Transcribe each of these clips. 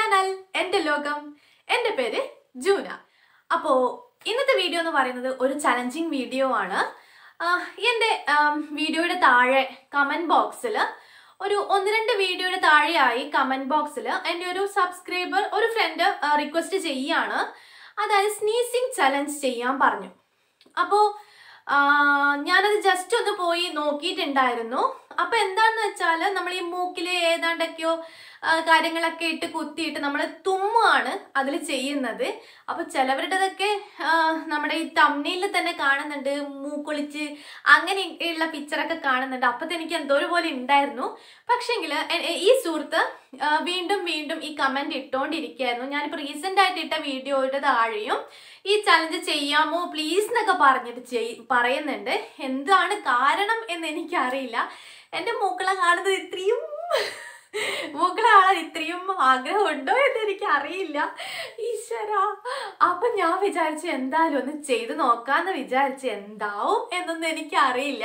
channel Ente Lokam. Ente pere Juna. Appo ഇന്നത്തെ video എന്ന് പറയുന്നത് ഒരു ചലഞ്ചിങ് വീഡിയോ ആണ്. എൻ്റെ വീഡിയോയുടെ താഴെ കമന്റ് ബോക്സിൽ ഒരു 1-2 വീഡിയോയുടെ താഴെയായി കമന്റ് ബോക്സിൽ എൻ്റെ ഒരു സബ്സ്ക്രൈബർ ഒരു ഫ്രണ്ട് റിക്വസ്റ്റ് ചെയ്യാണ്. അതായത് സ്നീസിങ് ചലഞ്ച് ചെയ്യാൻ പറഞ്ഞു. അപ്പോൾ ഞാനത് ജസ്റ്റ് ഒന്ന് പോയി നോക്കിയിട്ടുണ്ടായിരുന്നു. അപ്പോൾ എന്താണെന്ന് വെച്ചാൽ നമ്മൾ ഈ മൂക്കിൽ ഏതാണ്ടൊക്കെയോ കാര്യങ്ങളൊക്കെ ഇട്ട് കുത്തിയിട്ട് നമ്മൾ തുമ്മാണ് അതിൽ ചെയ്യുന്നത്. അപ്പോൾ ചിലവരുടേതൊക്കെ നമ്മുടെ ഈ തംബ്നെയിലിൽ തന്നെ കാണുന്നുണ്ട്, മൂക്കൊളിച്ച് അങ്ങനെയുള്ള പിക്ചറൊക്കെ കാണുന്നുണ്ട്. അപ്പോൾ എനിക്ക് എന്തോ പോലെ ഉണ്ടായിരുന്നു. പക്ഷേങ്കിൽ ഈ സുഹൃത്ത് വീണ്ടും ഈ കമൻറ്റ് ഇട്ടുകൊണ്ടിരിക്കുകയായിരുന്നു. ഞാനിപ്പോൾ റീസെൻ്റ് ആയിട്ട് ഇട്ട വീഡിയോയുടെ താഴെയും ഈ ചലഞ്ച് ചെയ്യാമോ പ്ലീസ് എന്നൊക്കെ പറഞ്ഞിട്ട് പറയുന്നുണ്ട്. എന്താണ് കാരണം എന്ന് എനിക്കറിയില്ല. എൻ്റെ മൂക്കളെ കാണുന്നത് മൂക്കളെ കാണാൻ ഇത്രയും ആഗ്രഹമുണ്ടോ എന്ന് എനിക്കറിയില്ല. ഈശ്വര. അപ്പം ഞാൻ വിചാരിച്ചു എന്തായാലും ഒന്ന് ചെയ്ത് നോക്കാമെന്ന് വിചാരിച്ചു. എന്താവും എന്നൊന്നും എനിക്കറിയില്ല.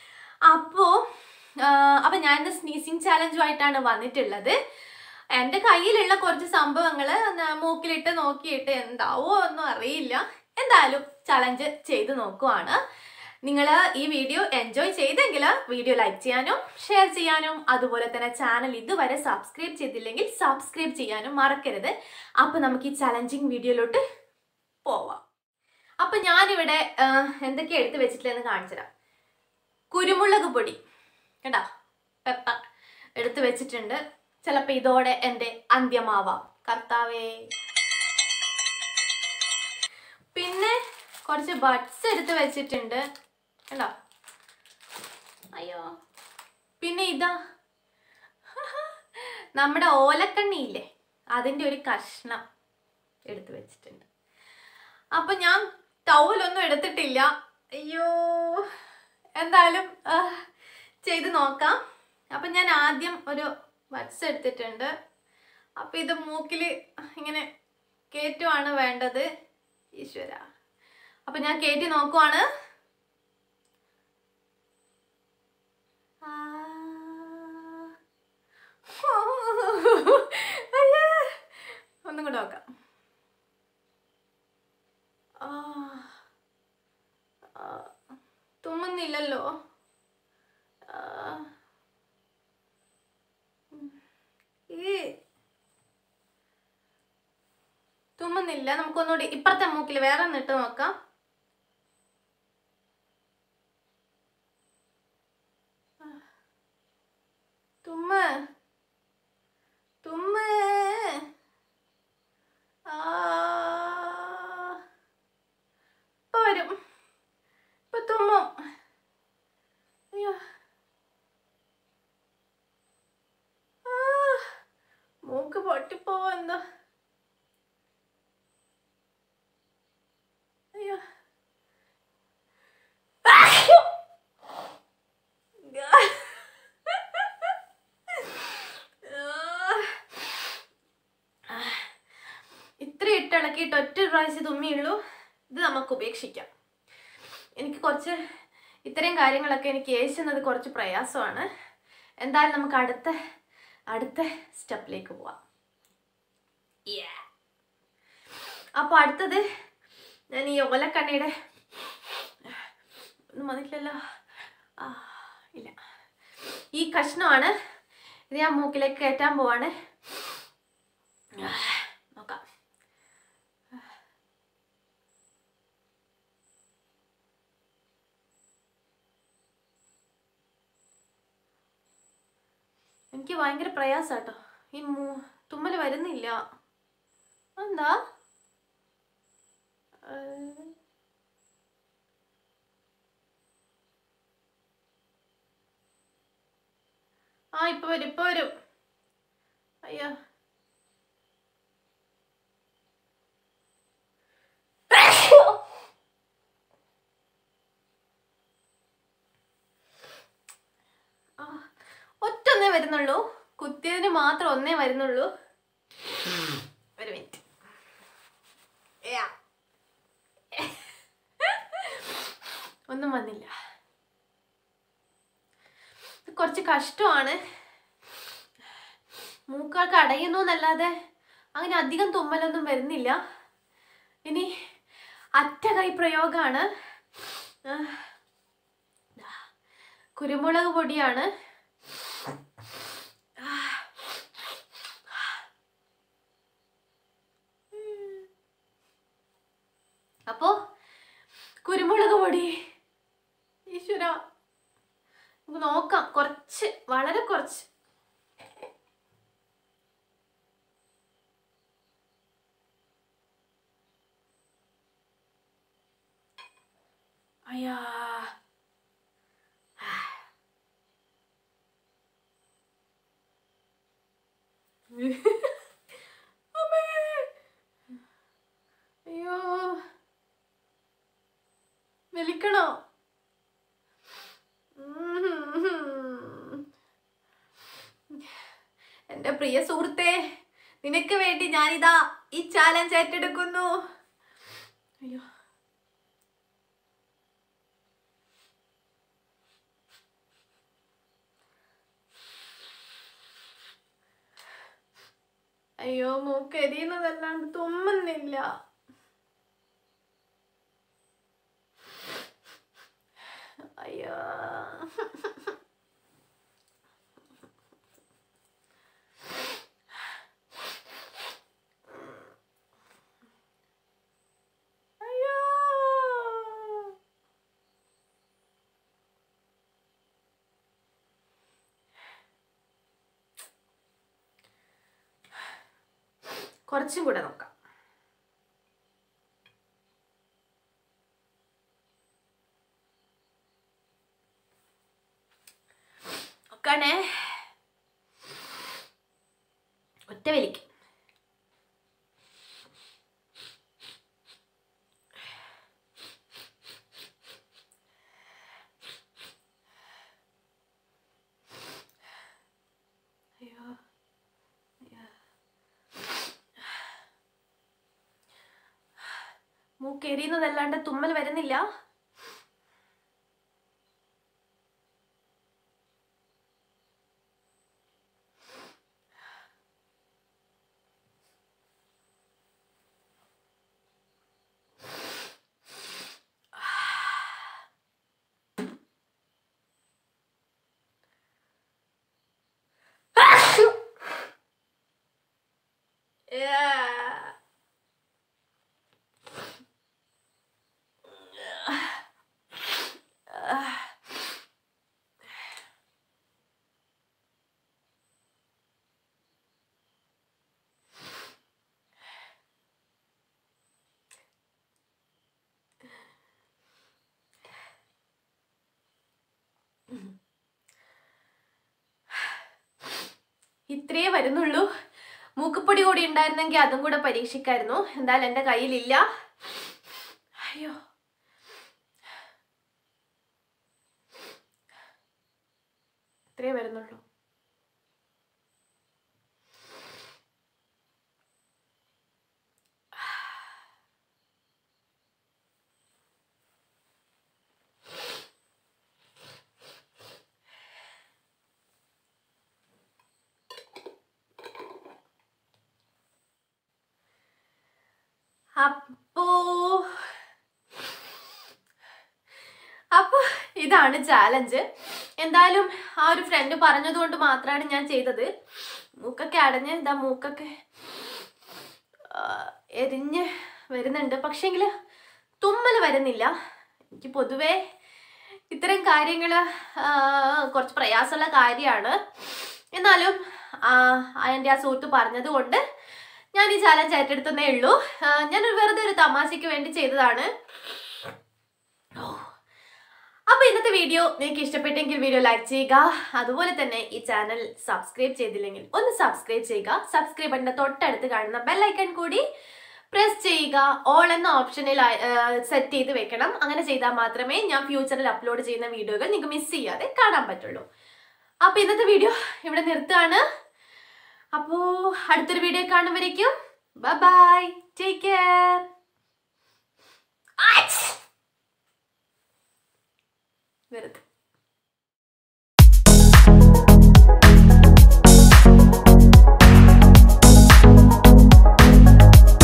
അപ്പം ഞാൻ ഇന്ന് സ്നീസിങ് ചാലഞ്ചുമായിട്ടാണ് വന്നിട്ടുള്ളത്. എൻ്റെ കയ്യിലുള്ള കുറച്ച് സംഭവങ്ങൾ മൂക്കിലിട്ട് നോക്കിയിട്ട് എന്താവോ ഒന്നും അറിയില്ല. എന്തായാലും ചലഞ്ച് ചെയ്ത് നോക്കുവാണ്. നിങ്ങൾ ഈ വീഡിയോ എൻജോയ് ചെയ്തെങ്കിൽ വീഡിയോ ലൈക്ക് ചെയ്യാനും ഷെയർ ചെയ്യാനും അതുപോലെ തന്നെ ചാനൽ ഇതുവരെ സബ്സ്ക്രൈബ് ചെയ്തില്ലെങ്കിൽ സബ്സ്ക്രൈബ് ചെയ്യാനും മറക്കരുത്. അപ്പോൾ നമുക്ക് ഈ ചലഞ്ചിങ് വീഡിയോയിലോട്ട് പോവാം. അപ്പം ഞാനിവിടെ എന്തൊക്കെ എടുത്ത് വെച്ചിട്ടില്ലെന്ന് കാണിച്ചു തരാം. കുരുമുളക് പൊടി കേട്ടോ, പെപ്പർ എടുത്ത് വെച്ചിട്ടുണ്ട്. ചിലപ്പോൾ ഇതോടെ എൻ്റെ അന്ത്യമാവാം. കർത്താവേ. പിന്നെ കുറച്ച് ബഡ്സ് എടുത്ത് വെച്ചിട്ടുണ്ട് കേട്ടോ. അയ്യോ. പിന്നെ ഇതാ നമ്മുടെ ഓലക്കണ്ണിയില്ലേ, അതിൻ്റെ ഒരു കഷ്ണം എടുത്ത് വെച്ചിട്ടുണ്ട്. അപ്പം ഞാൻ ടവലൊന്നും എടുത്തിട്ടില്ല. അയ്യോ. എന്തായാലും ചെയ്ത് നോക്കാം. അപ്പം ഞാൻ ആദ്യം ഒരു ബഡ്സ് എടുത്തിട്ടുണ്ട്. അപ്പം ഇത് മൂക്കിൽ ഇങ്ങനെ കയറ്റുവാണ് വേണ്ടത്. ഈശ്വര. അപ്പം ഞാൻ കയറ്റി നോക്കുവാണ്. ഒന്നും കൂടെ നോക്കാം. തുമ്മുന്നില്ലല്ലോ. തുമ്മുന്നില്ല. നമുക്കൊന്നുകൂടി ഇപ്പുറത്തെ മൂക്കിൽ വേറെ ഒന്നിട്ട് നോക്കാം. തുമ്മ് തുമ്മ്. ഇപ്പൊ വരും. ഇപ്പൊ തുമ്മും. അയ്യോ. മൂക്ക് പൊട്ടിപ്പോവോ എന്തോ. അയ്യോ. ഇത്ര ഇട്ടിളക്കിയിട്ട് ഒറ്റ പ്രാവശ്യം തുമ്മിയുള്ളൂ. ഇത് നമുക്ക് ഉപേക്ഷിക്കാം. എനിക്ക് കുറച്ച് ഇത്രയും കാര്യങ്ങളൊക്കെ എനിക്ക് ഏശുന്നത് കുറച്ച് പ്രയാസമാണ്. എന്തായാലും നമുക്ക് അടുത്ത സ്റ്റെപ്പിലേക്ക് പോവാം. അപ്പോൾ അടുത്തത് ഞാൻ ഈ ഓലക്കണ്ണിയുടെ ഒന്നും വന്നിട്ടില്ലല്ലോ. ഇല്ല, ഈ കഷ്ണമാണ്. ഇത് ഞാൻ മൂക്കിലേക്ക് കയറ്റാൻ പോവാണ്. നോക്കാം. എനിക്ക് ഭയങ്കര പ്രയാസാട്ടോ. ഈ തുമ്മൽ വരുന്നില്ല. എന്താ? ഇപ്പൊ വരും. അയ്യോ. ഒറ്റൊന്നേ വരുന്നുള്ളൂ. കുത്തിയതിന് മാത്രം ഒന്നേ വരുന്നുള്ളൂ. ഒരു മിനിറ്റ്. ഒന്നും വന്നില്ല. കുറച്ച് കഷ്ടമാണ്. മൂക്കൊക്കെ അടയുന്നു എന്നല്ലാതെ അങ്ങനെ അധികം തുമ്മലൊന്നും വരുന്നില്ല. ഇനി അറ്റ കൈ പ്രയോഗമാണ്. കുരുമുളക് പൊടിയാണ്. അപ്പോ കുരുമുളക് പൊടി, ഈശ്വര, നമുക്ക് നോക്കാം. കുറച്ച്, വളരെ കുറച്ച്. അയ്യാ, അയ്യോ, വലിക്കണോ? എന്റെ പ്രിയ സുഹൃത്തെ, നിനക്ക് വേണ്ടി ഞാനിതാ ഈ ചാലഞ്ച് ഏറ്റെടുക്കുന്നു. അയ്യോ, അയ്യോ, മൂക്കെരിയുന്നതല്ലാണ്ട് തുമ്മുന്നില്ല. അയ്യോ, അയ്യോ, കുറച്ചും കൂടെ നോക്കാം. നോക്കണേ, ഒറ്റ വലിക്ക്. അയ്യോ, മൂക്കെരിയുന്നതല്ലാണ്ട് തുമ്മൽ വരുന്നില്ല. ഇത്രേ വരുന്നുള്ളൂ. മൂക്കുപ്പൊടി കൂടി ഉണ്ടായിരുന്നെങ്കിൽ അതും കൂടെ പരീക്ഷിക്കായിരുന്നു. എന്തായാലും എൻ്റെ കയ്യിലില്ല. അയ്യോ, ഇത്രേ വരുന്നുള്ളൂ. അപ്പോ ഇതാണ് ചാലഞ്ച്. എന്തായാലും ആ ഒരു ഫ്രണ്ട് പറഞ്ഞതുകൊണ്ട് മാത്രമാണ് ഞാൻ ചെയ്തത്. മൂക്കൊക്കെ അടഞ്ഞ് ഇതാ, മൂക്കൊക്കെ എരിഞ്ഞ് വരുന്നുണ്ട്. പക്ഷേങ്കിൽ തുമ്മൽ വരുന്നില്ല. എനിക്ക് പൊതുവേ ഇത്തരം കാര്യങ്ങൾ കുറച്ച് പ്രയാസമുള്ള കാര്യമാണ്. എന്നാലും എൻ്റെ ആ സുഹൃത്ത് പറഞ്ഞത് കൊണ്ട് ഞാൻ ഈ ചാലഞ്ച് ഏറ്റെടുത്തേ ഉള്ളൂ. ഞാൻ വെറുതെ ഒരു തമാശയ്ക്ക് വേണ്ടി ചെയ്തതാണ്. അപ്പോൾ ഇന്നത്തെ വീഡിയോ നിങ്ങൾക്ക് ഇഷ്ടപ്പെട്ടെങ്കിൽ വീഡിയോ ലൈക്ക് ചെയ്യുക. അതുപോലെ തന്നെ ഈ ചാനൽ സബ്സ്ക്രൈബ് ചെയ്തില്ലെങ്കിൽ ഒന്ന് സബ്സ്ക്രൈബ് ചെയ്യുക. സബ്സ്ക്രൈബ് ബട്ടന്റെ തൊട്ടടുത്ത് കാണുന്ന ബെൽ ഐക്കൺ കൂടി പ്രസ് ചെയ്യുക. ഓൾ എന്ന ഓപ്ഷനിൽ സെറ്റ് ചെയ്ത് വെക്കണം. അങ്ങനെ ചെയ്താൽ മാത്രമേ ഞാൻ ഫ്യൂച്ചറിൽ അപ്ലോഡ് ചെയ്യുന്ന വീഡിയോകൾ നിങ്ങൾക്ക് മിസ് ചെയ്യാതെ കാണാൻ പറ്റുള്ളൂ. അപ്പോൾ ഇന്നത്തെ വീഡിയോ ഇവിടെ നിർത്തുകയാണ്. അപ്പോൾ അടുത്തൊരു വീഡിയോ കാണുമ്പോഴേക്കും ബൈ ബൈ, ടേക്ക് കെയർ. വെറുതെ